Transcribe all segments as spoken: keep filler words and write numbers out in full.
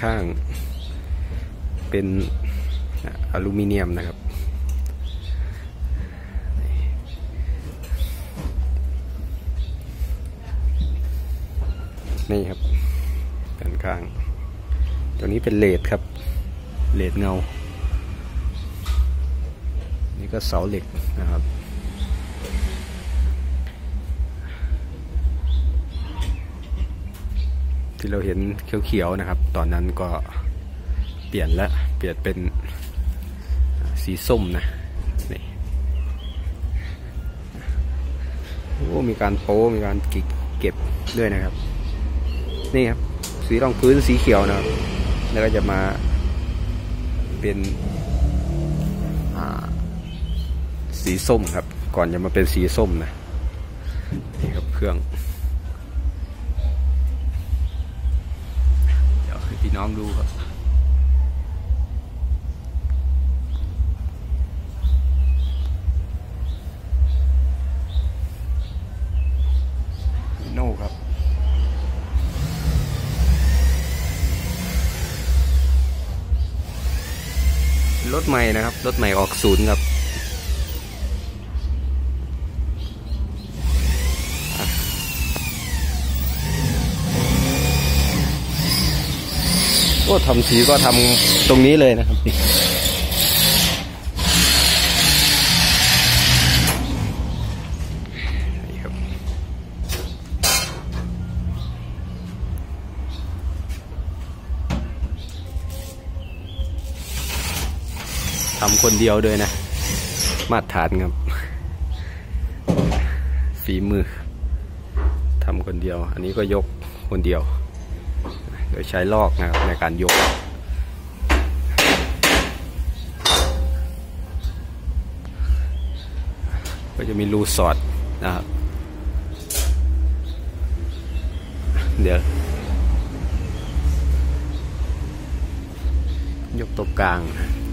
ข้างเป็นอลูมิเนียมนะครับนี่ครับด้านข้างตัวนี้เป็นเลดครับเลดเงานี่ก็เสาเหล็กนะครับที่เราเห็นเขียวๆนะครับตอนนั้นก็เปลี่ยนแล้วเปลี่ยนเป็นสีส้มนะนี่โอ้มีการโป้มีการเก็บด้วยนะครับนี่ครับสีรองพื้นสีเขียวนะครับแล้วก็จะมาเป็นสีส้มครับก่อนจะมาเป็นสีส้มนะนี่ครับเครื่องเดี๋ยวให้พี่น้องดูครับโน่ครับรถใหม่นะครับรถใหม่ออกศูนย์ครับก็ทำสีก็ทำตรงนี้เลยนะครับนี่ครับทำคนเดียวด้วยนะมาตรฐานครับฝีมือทำคนเดียวอันนี้ก็ยกคนเดียวโดยใช้ลอกนะครับในการยกก็จะมีรูสอดนะครับเดี๋ยวยกตัวกลาง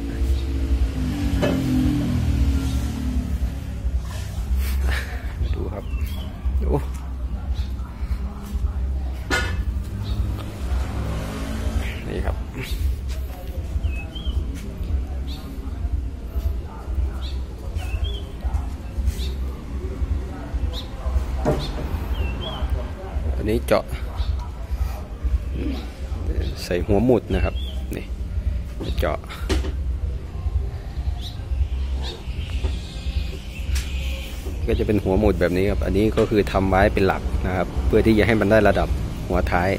ดูครับโอ้นี่ครับอันนี้เจาะใส่หัวหมุดนะครับนี่เจาะก็จะเป็นหัวหมุดแบบนี้ครับอันนี้ก็คือทำไว้เป็นหลักนะครับเพื่อที่จะให้มันได้ระดับหัวท้าย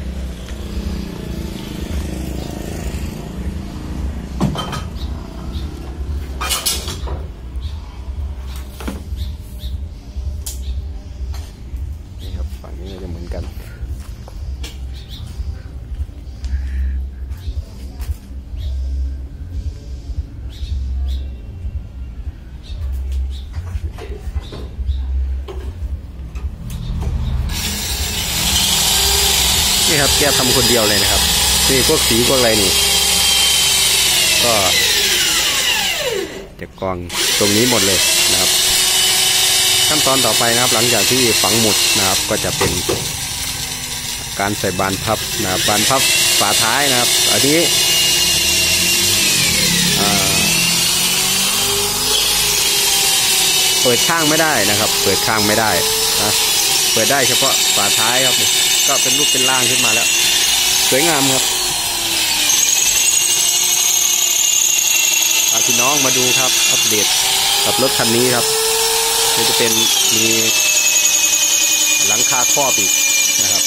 นี่ครับฝั่งนี้ก็จะเหมือนกันนี่ครับแกทำคนเดียวเลยนะครับนี่พวกสีพวกอะไรนี่ก็จะกองตรงนี้หมดเลยนะครับขั้นตอนต่อไปนะครับหลังจากที่ฝังหมุดนะครับก็จะเป็นการใส่บานพับนะครับบานพับฝาท้ายนะครับอันนี้เปิดข้างไม่ได้นะครับเปิดข้างไม่ได้นะเปิดได้เฉพาะฝาท้ายครับก็เป็นรูปเป็นร่างขึ้นมาแล้วสวยงามครับพี่น้องมาดูครับอัปเดตกับรถคันนี้ครับนี่จะเป็นมีหลังคาครอบอีกนะครับ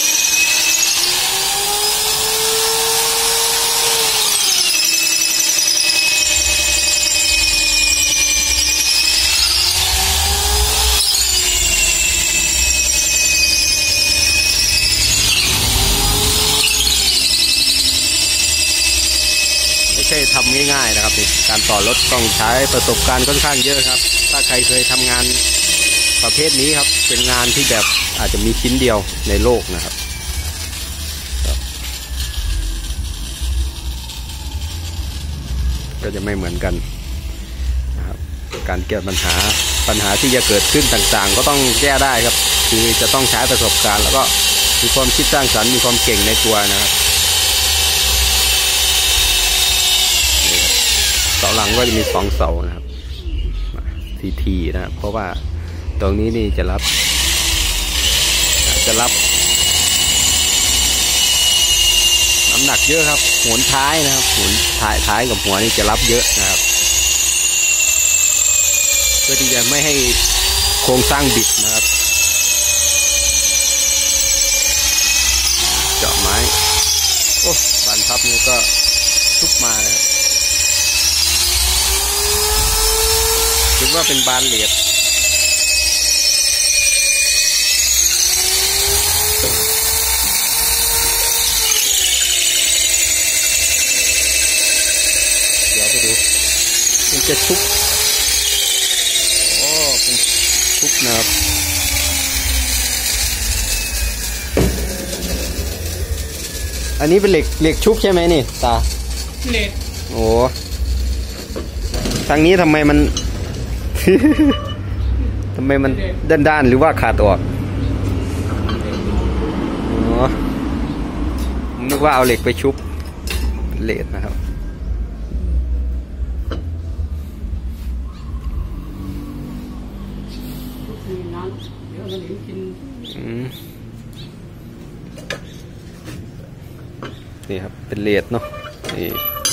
ไม่ใช่ทำง่ายๆนะครับนี่การต่อรถต้องใช้ประสบการณ์ค่อนข้างเยอะครับถ้าใครเคยทำงานประเภทนี้ครับเป็นงานที่แบบอาจจะมีชิ้นเดียวในโลกนะครับก็จะไม่เหมือนกันนะครับการแก้ปัญหาปัญหาที่จะเกิดขึ้นต่างๆก็ต้องแก้ได้ครับคือจะต้องใช้ประสบการณ์แล้วก็มีความคิดสร้างสรรค์มีความเก่งในตัวนะครับาหลังก็จะมีสองเสานะครับทีทีนะครับเพราะว่าตรงนี้นี่จะรับจะรับน้ำหนักเยอะครับหัวท้ายนะครับหัวท้ายท้ายกับหัวนี่จะรับเยอะนะครับเพื่อที่จะไม่ให้โครงสร้างบิดนะครับเจาะไม้โอ้บานพับนี่ก็ทุกมานะครับคิดว่าเป็นบานเหลียดเดี๋ยวไปดูมันจะชุบโอ้เป็นชุบนะครับอันนี้เป็นเหล็กเหล็กชุบใช่ไหมนี่ตาเหล็กโอ้ทางนี้ทำไมมัน ทำไมมันด้านๆหรือว่าขาดออกอ๋อผมนึกว่าเอาเหล็กไปชุบเหล็กนะครับนี่ครับเป็นเหล็กเนาะนี่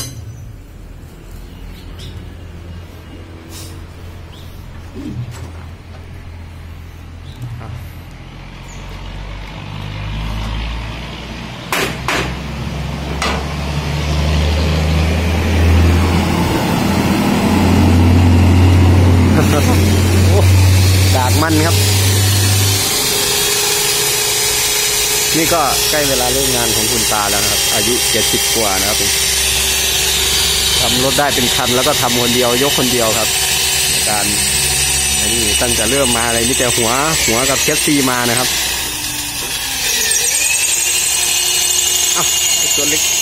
ดากมันครับนี่ก็ใกล้เวลาเลิกงานของคุณตาแล้วนะครับอายุเจ็ดสิบกว่านะครับทำรถได้เป็นคันแล้วก็ทำคนเดียวยกคนเดียวครับในการอันนี้ตั้งแต่เริ่มมาอะไรนี่แต่หัวหัวกับแคสซีมานะครับอ้าวตัวเล็ก